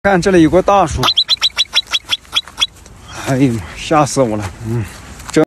看这里有个大树，哎呀妈，吓死我了！